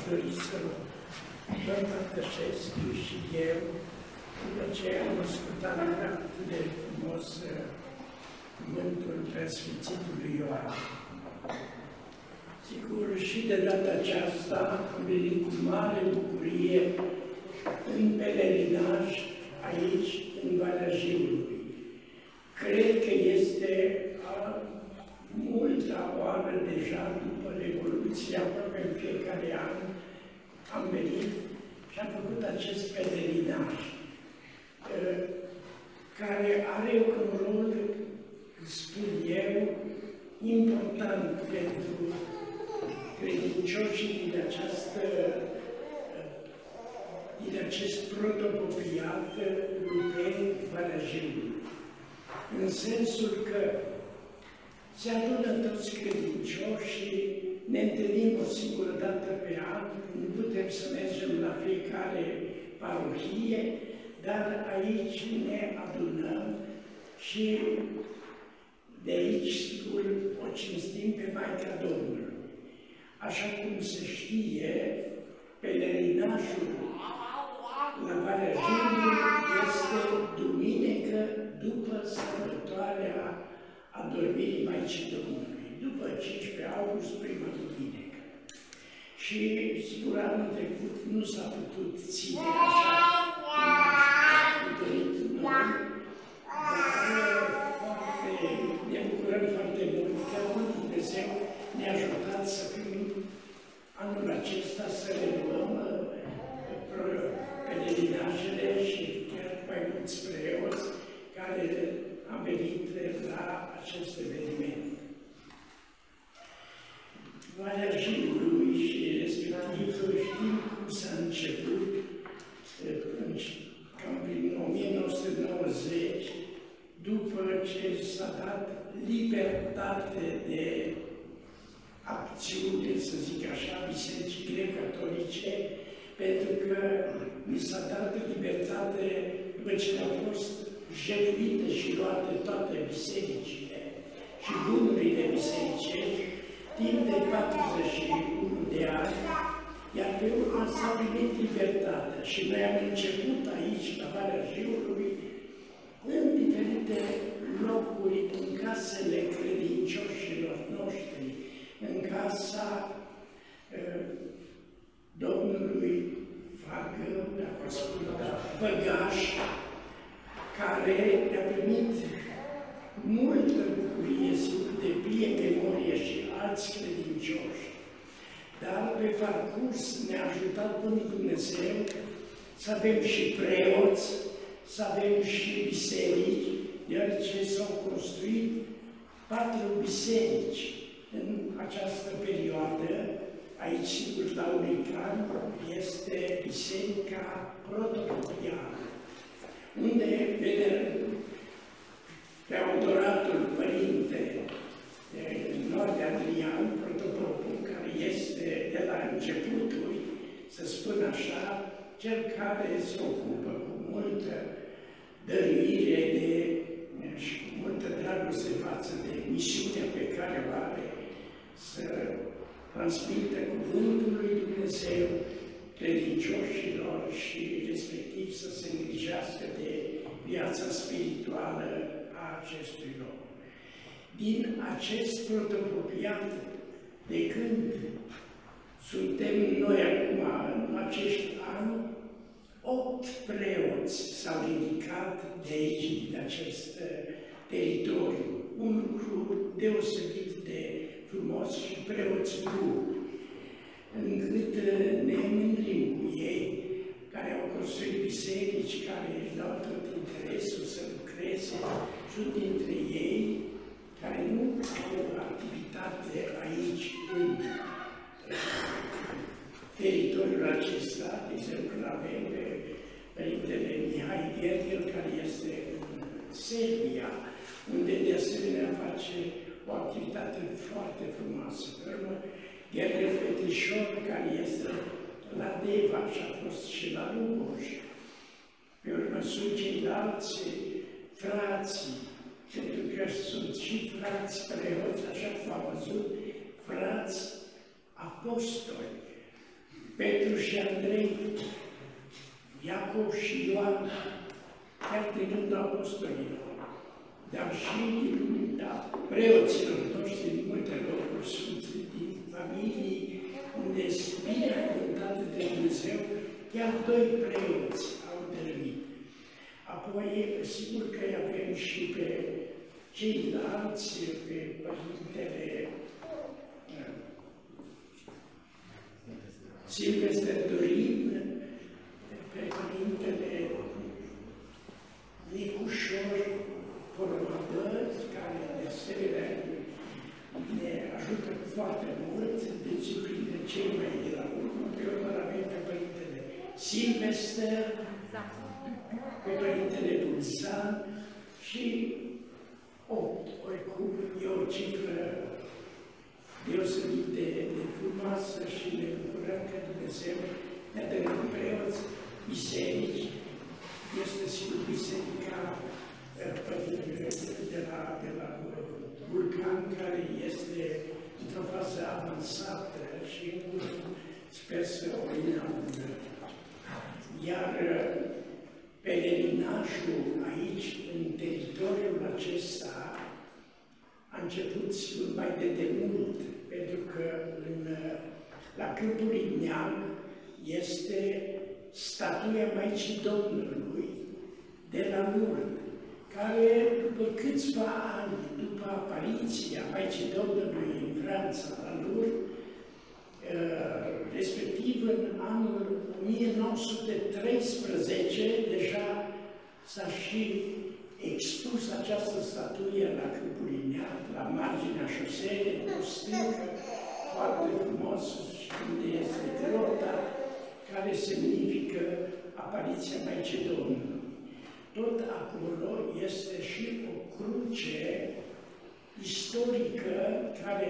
dori să vă împărtășesc și eu, după ce am ascultat atât de frumos cuvântul Preasfințitului Ioan. Sigur, și de data aceasta am venit cu mare bucurie în pelerinaj aici, în Valea Jiului. Cred că este multă oară deja după Revoluție, aproape în fiecare an am venit și am făcut acest pelerinaj, care are un rol, spun eu, important pentru credincioșii din acest protopopiat Lupeni Valea Jiului. În sensul că se adună toți credincioșii, ne întâlnim o singură dată pe an, nu putem să mergem la fiecare parohie, dar aici ne adunăm și de aici, sigur, o cinstim pe Maica Domnului. Așa cum se știe, pelerinajul la Valea Jiului este duminică după sărbătoarea adormirii Maicii Domnului, după 15 august, prima duminică. Și, sigur, anul trecut nu s-a putut ține așa cum am dorit noi, dar ne bucurăm foarte mult că Dumnezeu ne-a ajutat să fim anul acesta, să reluăm pelerinajele și chiar mai mulți preoți care am venit la acest eveniment. Valea Jiului și respectiv știm cum s-a început, cam prin 1990, după ce s-a dat libertate de acțiune, să zic așa, Bisericii Grec-Catolice, pentru că mi s-a dat libertate după ce au fost jefuite și luate toate bisericile și bunurile bisericești, timp de 41 de ani, iar pe urmă s-a primit libertatea și noi am început aici, la Valea Jiului, în diferite locuri, în casele credincioșilor noștri, în casa domnului Făgaș, care ne-a primit cu multă bucurie, sigur, de vie memorie și alți credincioși. Dar pe parcurs ne-a ajutat până Dumnezeu să avem și preoți, să avem și biserici, deoarece s-au construit 4 biserici în această perioadă. Aici, sigur, la Unican, este Biserica Protopopiană, unde vedem preodoratul Părinte Nord Adrian, protopopul, care este de la începuturi, să spun așa, cel care se ocupă cu multă dăruire și cu multă dragoste față de misiunea pe care o are să transmită cuvântul lui Dumnezeu credincioșilor și respectiv să se îngrijească de viața spirituală a acestui loc. Din acest protopopiat, de când suntem noi acum, în acești ani, 8 preoți s-au ridicat de aici, din acest teritoriu. Un lucru deosebit de frumos și preoți buni, încât ne mândrim cu ei, care au construit biserici, care își dau tot interesul să lucreze, și dintre ei care nu au activitate aici, în teritoriul acesta. De exemplu, avem pe Părintele Mihai Gherghel, care este în Serbia, unde de asemenea face o activitate foarte frumoasă. Pe urmă, Gherghel Petrișor, care este la Deva și a fost și la Lugoj. Pe urmă sunt ceilalți frații, pentru că sunt și frați preoți, așa cum am văzut, frați apostoli. Petru și Andrei, Iacov și Ioan, chiar din rândul apostolilor, dar și din rândul preoților noștri din multe locuri, sunt din familii unde sunt binecuvântate de Dumnezeu, chiar 2 preoți au dăruit. Apoi, sigur că avem și pe ceilalți, pe Părintele Silvester Dorin, pe Părintele Nicușor Porobăr, care de asemenea ne ajută foarte mult, deci printre cei mai de la urmă, pe urmă avem pe Părintele Silvester, pe Părintele Bulzan și 8, oricum e o cifră deosebit de frumoasă și ne bucurăm că Dumnezeu ne-a dăruit preoți, biserici, este sigur biserica de la Vulcan, care este într-o fază avansată și sper să o inaugură. Iar pelerinajul aici, în teritoriul acesta, a început mai de demult, pentru că la Câmpul Igneag este statuia Maicii Domnului de la Lourdes, care după câțiva ani, după apariția Maicii Domnului în Franța, la Lourdes, respectiv în anul 1913, deja s-a și expus această statuie la Câmpul Igneag, la marginea șoselei, cu o stâncă foarte frumos și unde este grota, care semnifică apariția Maicii Domnului. Tot acolo este și o cruce istorică care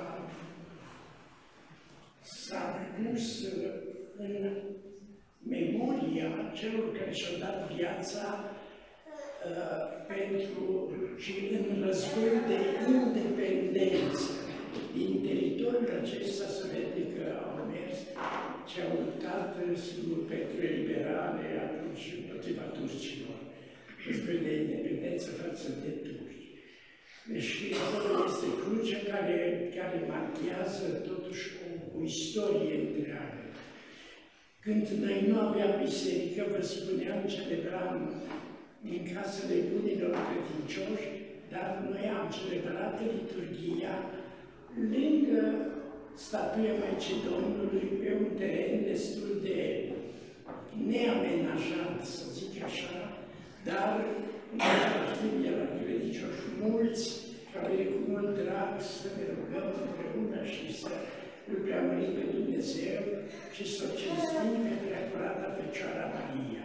s-a pus în memoria celor care și-au dat viața și în războiul de independență. Din teritoriul acesta se vede că au mers și au luptat, sigur, pentru eliberare atunci împotriva turcilor. Războiul de independență față de turci. Deci acolo este crucea care marchează totuși o istorie întreagă. Când noi nu aveam biserică, vă spuneam, celebram în casele bunilor credincioși, dar noi am celebrat liturghia lângă statuia Maicii Domnului, pe un teren destul de neamenajat, să zic așa, dar în același timp erau credincioși mulți, și au venit cu mult drag să ne rugăm împreună și să îl preamărim pe Dumnezeu și să o cinstim pe Preacurata Fecioara Maria.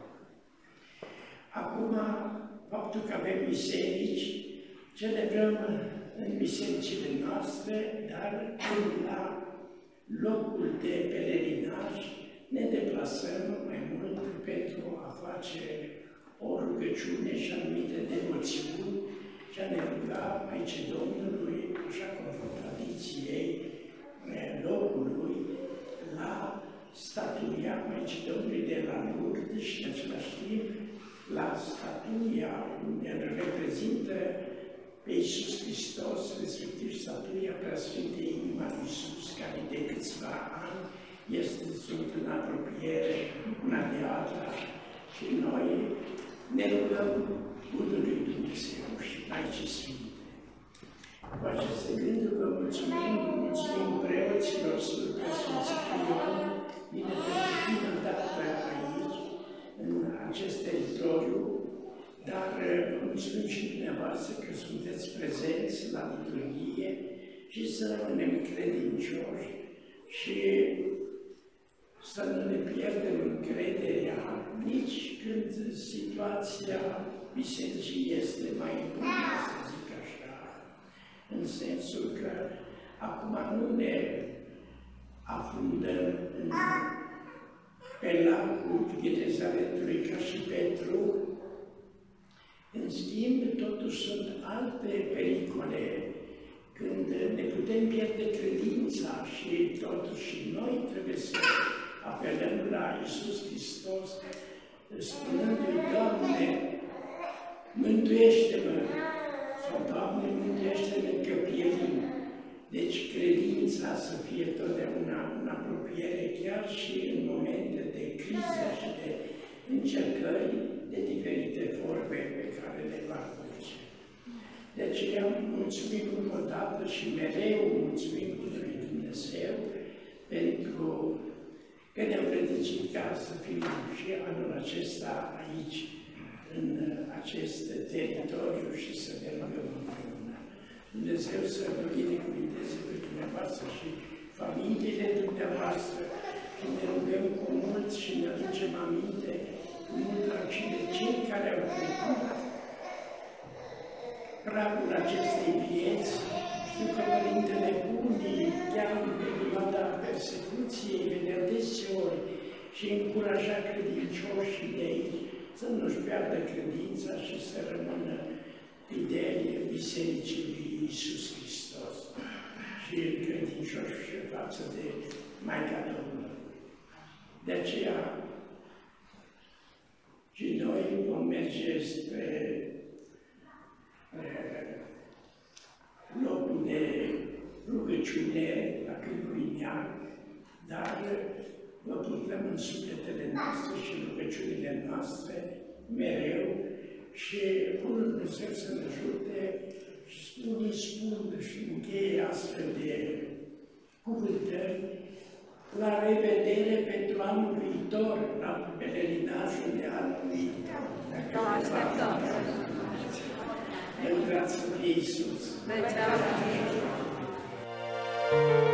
Acum, faptul că avem biserici, celebrăm în bisericile noastre, dar la locul de pelerinaj ne deplasăm mai mult pentru a face o rugăciune și anumite devoțiuni și a ne ruga Maicii Domnului, așa conform tradiției locului, la statuia Maicii Domnului de la Lourdes și în același timp la statuia unde îl reprezintă pe Iisus Hristos, respectiv statuia Preasfintei Inima lui Iisus, care de câțiva ani sunt în apropiere una de alta și noi ne rugăm Bunului Dumnezeu și Maicii Sfinte. Cu aceste gânduri vă mulțumim preoților Sfântul Sfântul Ioan, bine pentru prima dată aici, în acest teritoriu, dar vă mulțumim și dumneavoastră că sunteți prezenți la liturghie și să rămânem credincioși și să nu ne pierdem încrederea nici când situația bisericii este mai bună, să zic așa, în sensul că acum nu ne afundăm pe lacul Ghenezaretului ca și Petru. În schimb, totuși sunt alte pericole când ne putem pierde credința și totuși noi trebuie să apelăm la Iisus Hristos, spunându-i, Doamne, mântuiește-mă, sau Doamne, mântuiește-ne că pierim. Deci credința să fie totdeauna în apropiere, chiar și în momente de criză și de încercări de diferite forme pe care le va duce. De aceea mulțumim încă o dată și mereu mulțumim lui Dumnezeu pentru că ne-am rădăcit ca să fim și anul acesta aici, în acest teritoriu și să ne rugăm împreună. Dumnezeu să vă binecuvinteze pe dumneavoastră și familiile dumneavoastră și ne rugăm cu mult și ne aducem aminte cu mult și de cei care au trecut pragul acestei vieți. Știu că Părintele Bunii, chiar în perioada persecuției, venea deseori și încuraja credincioșii de aici să nu-și piardă credința și să rămână fideli Bisericii lui Iisus Hristos și credincioși față de Maica Domnului. De aceea și noi vom merge spre locul de rugăciune la Câmpuinean, dar vă purtăm în sufletele noastre și în rugăciunile noastre mereu și Bunul Dumnezeu să ne ajute și unii spun și încheie astfel de cuvântări. La revedere pentru anul viitor, la pelerinajul de anul viitor. Lăudați să fie Iisus!